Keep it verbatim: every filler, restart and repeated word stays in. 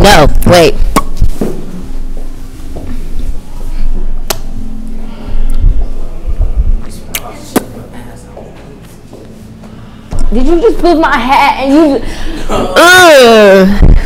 No, wait. Did you just put my hat and you? Ugh.